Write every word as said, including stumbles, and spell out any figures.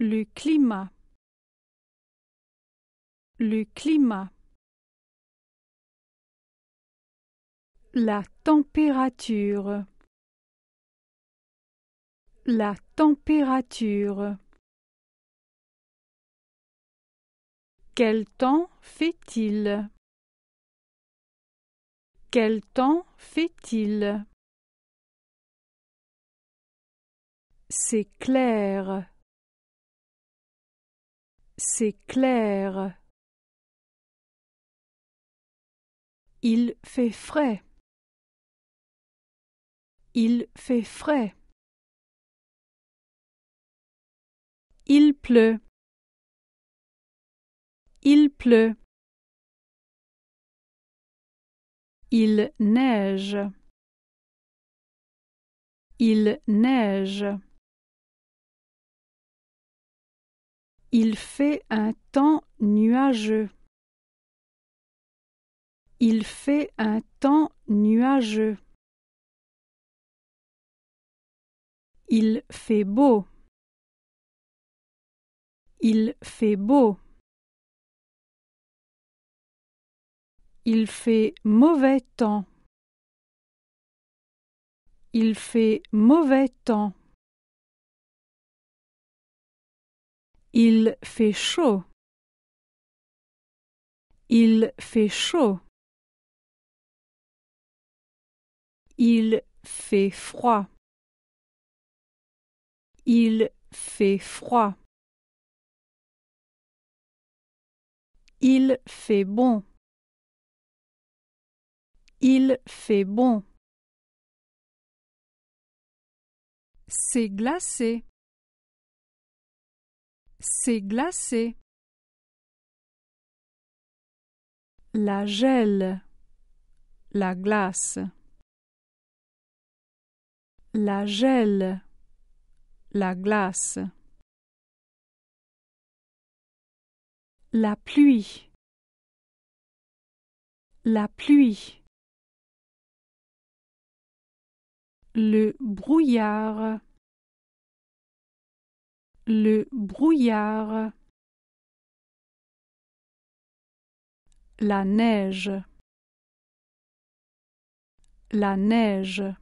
Le climat. Le climat. La température. La température. Quel temps fait-il? Quel temps fait-il? C'est clair. C'est clair. Il fait frais. Il fait frais. Il pleut. Il pleut. Il neige. Il neige. Il fait un temps nuageux. Il fait un temps nuageux. Il fait beau. Il fait beau. Il fait mauvais temps. Il fait mauvais temps. Il fait chaud. Il fait chaud. Il fait froid. Il fait froid. Il fait bon. Il fait bon. C'est glacé. C'est glacé. La gèle. La glace. La gèle. La glace. La pluie. La pluie. Le brouillard. Le brouillard. La neige. La neige.